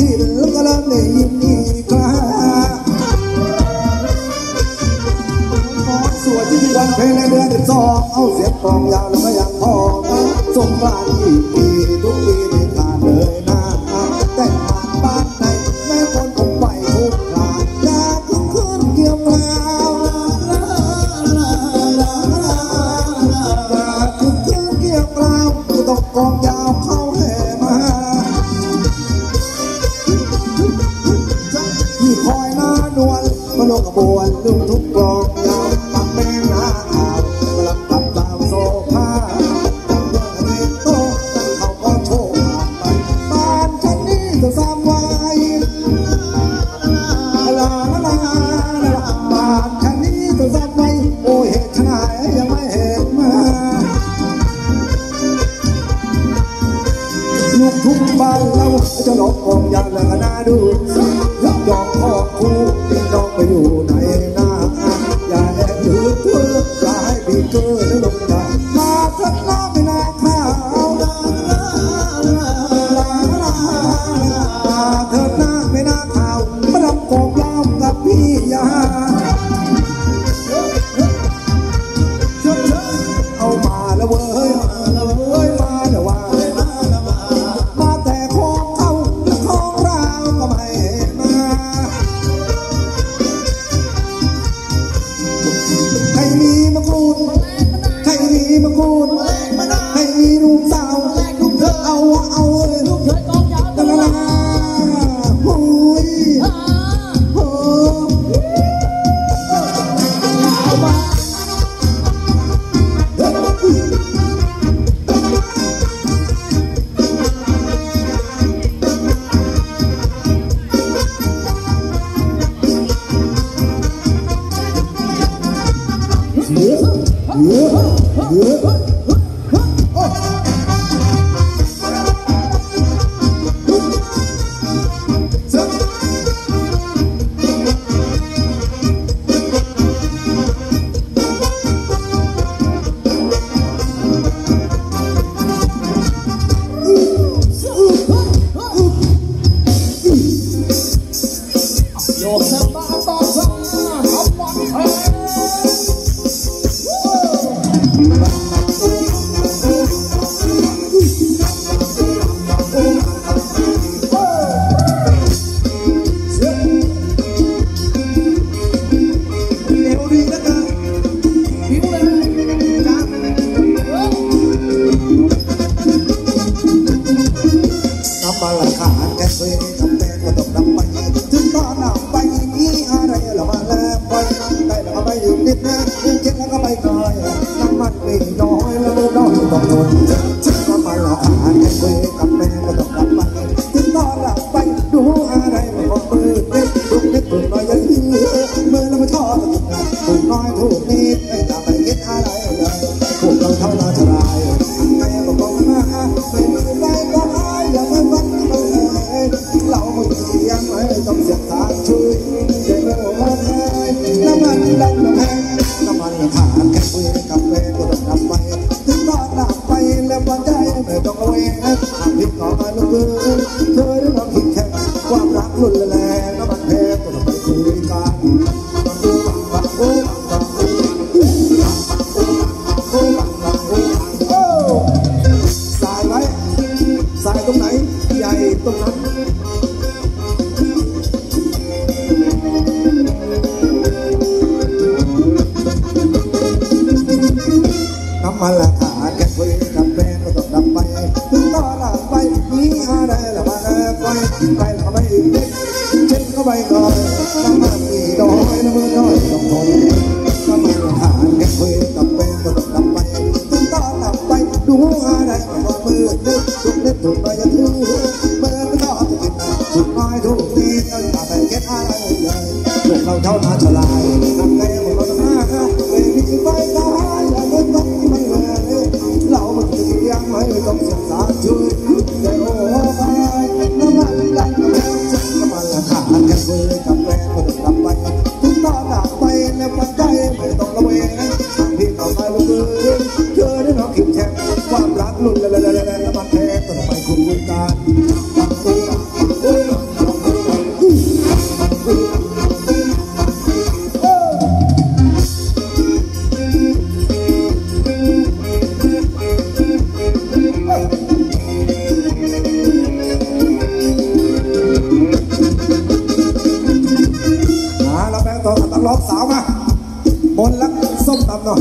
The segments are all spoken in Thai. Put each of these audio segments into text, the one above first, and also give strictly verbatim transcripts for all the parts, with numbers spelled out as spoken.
ที่แล้วก็เริ่มได้ยินอีกคราสวดที่วันเพลงในเดือนสิบสองเอาเสียงกลองยาวแล้วก็ยังพอสงกรานต์อีกปีทุกปีไม่ขาดเลยนะแต่ผ่านบ้านไหนแม่คนคงไปทุกคราอยากขึ้นขึ้นเกี่ยวกลาวอยากขึ้นขึ้นเกี่ยวกลาวต้องกองยาวเข้าแห่มาที่คอยหน้านวลมาลงกระบวนลืมทุกกลองยาวปักแม่หน้าอ่าวกลับกลับตามโซฟาตั้งเรื่องอะไรโตตั้งเขาก็โชว์ผ่านไปบ้านฉันนี่จะซ้ำไว้ลาลาลาบ้านฉันนี่จะซ้ำไว้โอ้เหตุขนาดยังไม่เห็นมาลูกทุ่งบ้านเราจะหลอกกองยาวแล้วก็น่าดูยอมยอมพ่อคู่พี่น้องไปอยู่ไหนหน้าอย่าแอบถือเธออย่าให้พี่เธอได้ลงใจมาทักน้าไม่น่าข้าวลาลาลาลามาเถิดหน้าไม่น่าข้าวมาดำกองยาวกับพี่ยาเอามาแล้วเว้ยเว้ยมาแล้วว่ามาแต่ของเขาและของเราก็ไม่มาใครมีมะกรูดใครมีมะกรูดใครมีลูกสาวเอาเอาเลยลูกเถิดกองยาวลาลาโอ้ยโอ้เยอะเยอะเยอะโยกสบายต่อสบายเอาบอลเฮ้มาละขาดแค่เวรจำเป็นก็ต้องนำไปถึงตอนนำไปมีอะไรละมาแล้วไปได้แล้วก็ไปอยู่นิดนะเจ็บแล้วก็ไปหน่อยน้ำมันไม่น้อยแล้วน้อยต้องทนถึงก็มาละขาดแค่เวรจำเป็นก็ต้องนำไปถึงตอนนำไปดูอะไรมันก็มืดนิดถูกนิดถูกน้อยยังยืดมือแล้วไม่ทอดถูกน้อยถูกนิดไม่จะไปคิดอะไรเลยพวกเราเท่านาชรายแม่บอกบอกมาไม่มีอะไรก็หายอย่าไม่ฟังเราไม่เสียงไม่ต้องเสียงทางช่วยเดี๋ยวเราแพ้น้ำมันดันแพ้น้ำมันขาดแค่คุยกับแฟนก็ต้องนำไปถึงตอนนับไปแล้ววันใจไม่ต้องเอาเองหากผิดก็มาลุกขึ้นเธอได้ลองคิดแค่ความรักรุนแรงน้ำมันแพ้ก็ต้องไปคุยกันบังบูบังบูบังบูบังบูบังบูโอ้สายไว้สายตรงไหนใหญ่ตรงนั้นน้ำมันละขาดแค่คุยกับแฟนก็ต้องนำไปถึงตอนหลังไปมีอะไรละมาแล้วไปไปแล้วไปอีกนิดเช็ดเข้าไปก่อนน้ำมันมีน้อยน้ำมือน้อยต้องทนน้ำมันละขาดแค่คุยกับแฟนก็ต้องนำไปถึงตอนหลังไปดูอะไรก็ต้องมือนึกถูกนึกถูกไปอย่าถือเมื่อไม่ทอดกินถูกน้อยถูกนิดก็อย่าไปเก็ตอะไรเลยพวกเราเท่านั้นฉลาดทำไงพวกเราต้องหาไม่มีไฟตายอย่าไปต้องไม่เลยเรามันจะยังไม่ต้องเสียสารช่วยแต่โอ้ไปน้ำมันดันน้ำมันละขาดแค่เบอร์กับแฟนก็ต้องทำไปถึงตอนหนักไปแล้วปัจจัยร้องสาวมาบนแล้วส้มตำหน่อย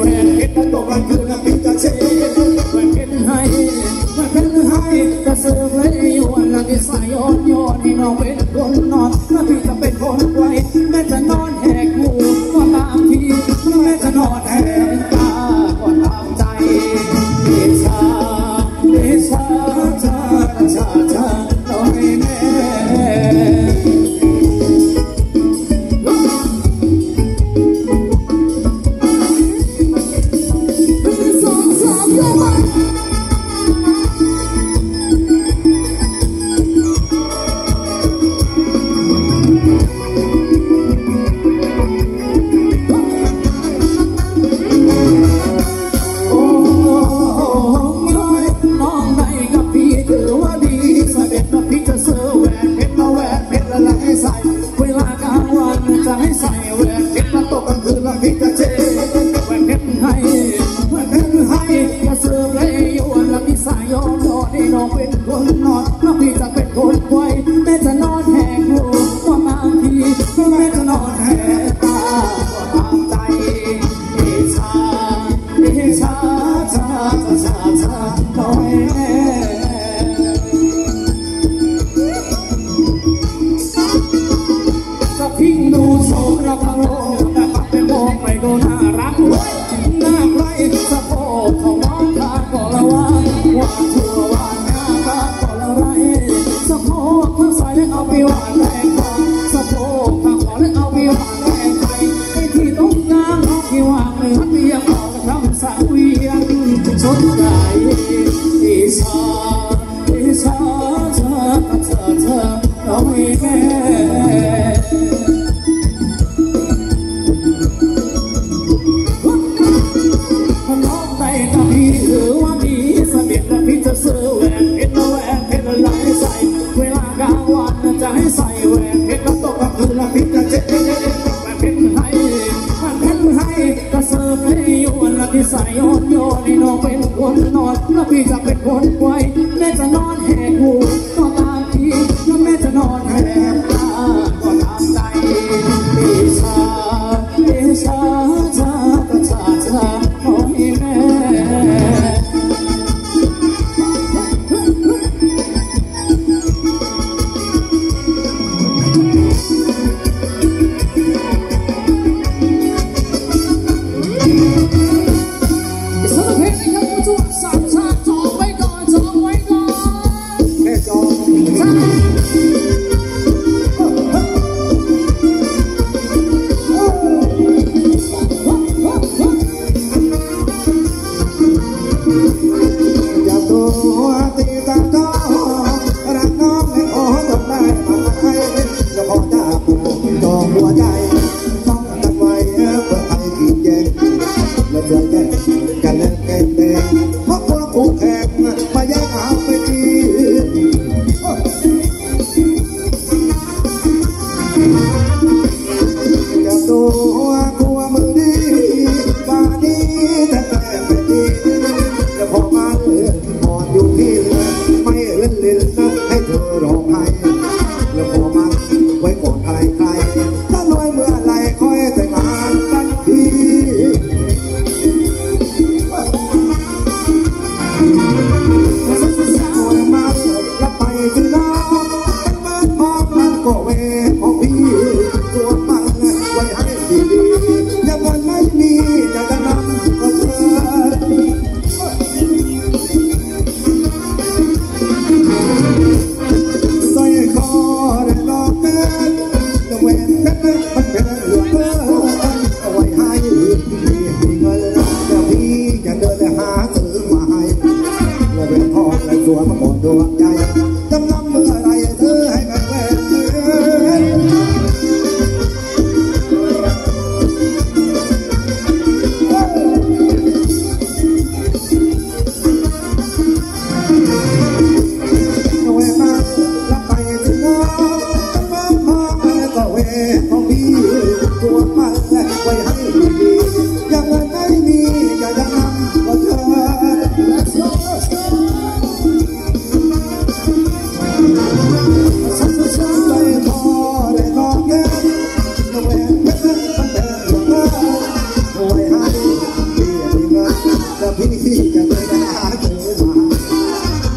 จะซื้อคนไว้แม้จะนอนแหกหูก็ตามทีแม้จะนอนแหกตาก็ตามใจเดชาเดชาชาชาชาหน่อยแม่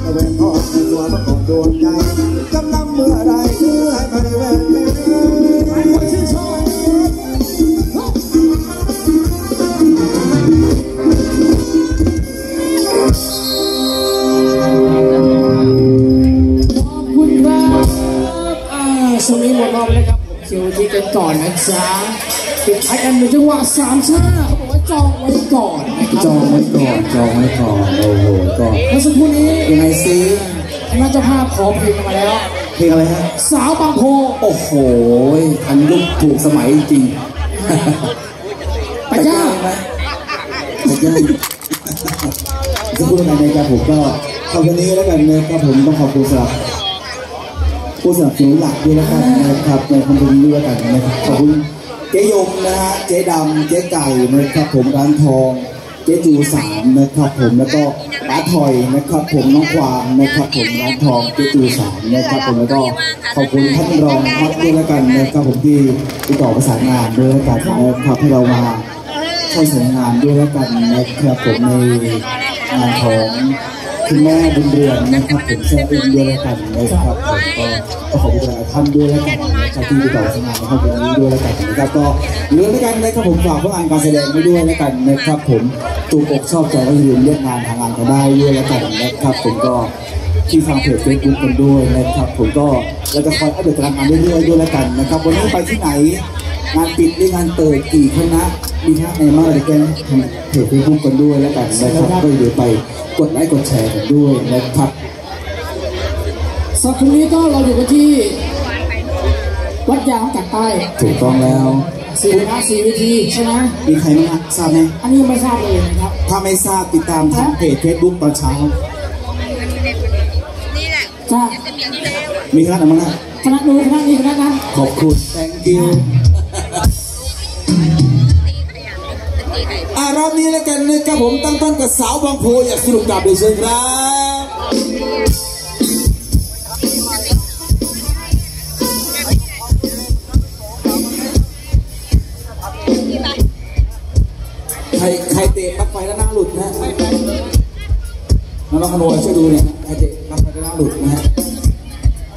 ดวงใจจำนำเมื่อไรเมื่อให้ไปเวรกันก่อนนะจ๊ะปิดท้ายกันหนึ่งจังหวะสามชาเขาบอกว่าจองไว้ก่อนนะครับจองไว้ก่อนจองไว้ก่อนโอ้โหก็เมื่อสักครู่นี้ยังไงซิคณะเจ้าภาพขอเพลงมาแล้วเพลงอะไรฮะสาวบางโพโอ้โหทันยุคถูกสมัยจริงไปย่างไหมไปย่างจะพูดอะไรในการผมก็ขอบคุณนี้แล้วกันนะครับผมต้องขอบคุณสำหรับผู้สนับสนุนหลักด้วยนะครับนะครับในคอนเทนต์ด้วยกันนะครับขอบคุณเจ๊ยมนะฮะเจ๊ดำเจ๊ไก่นะครับผมร้านทองเจ๊จูสามนะครับผมแล้วก็ป้าถอยนะครับผมน้องควางนะครับผมร้านทองเจ๊จูสามนะครับผมแล้วก็ขอบคุณท่านรองพัดด้วยแล้วกันนะครับผมที่ติดต่อประสานงานด้วยแล้วกันนะครับให้เรามาเข้าสู่งานด้วยแล้วกันนะครับผมในงานของคุณแม่บุญเรือนนะครับผมแช่เอ็นด้วยแล้วกันนะครับผมก็ขอบคุณหลายท่านด้วยแล้วกันนะครับที่ติดต่อประสานงานในวันนี้ด้วยแล้วกันนะครับก็เรื่องแล้วกันนะครับผมฝากเพื่ออ่านการแสดงไว้ด้วยแล้วกันนะครับผมถูกอกชอบใจก็อย่าลืมเลือกงานทางงานกันได้ด้วยแล้วกันนะครับผมก็ที่ฟังเพจเฟซบุ๊กกันด้วยนะครับผมก็เราจะคอยอัปเดตตารางงานเรื่อยๆด้วยแล้วกันนะครับวันนี้ไปที่ไหนงานปิดหรืองานเปิดกี่คณะมีท่าในมากเลยแกทางเพจเฟซบุ๊กกันด้วยแล้วกันนะครับก็อย่าลืมไปกดไลค์กดแชร์กันด้วยนะครับสักครู่นี้ก็เราอยู่กันที่วัดยางจากใต้ถูกต้องแล้วสี่นะสี่วิธีใช่ไหมมีใครบ้างทราบไหมอันนี้ไม่ทราบเลยนะครับถ้าไม่ทราบติดตามทางเพจเฟซบุ๊กตอนเช้านี่แหละจ้ามีคณะไหนบ้างนะคณะนู้นคณะนี้คณะนั้นขอบคุณ thank you อ่ารอบนี้แล้วกันนะครับผมตั้งต้นกับสาวบางโพอยากสนุกกับเด็กเชิญครับใครใครเตะปลั๊กไฟแล้วหน้าหลุดนะน้องขโมยช่วยดูเนี่ยใครเตะปลั๊กไฟแล้วหน้าหลุดนะฮะ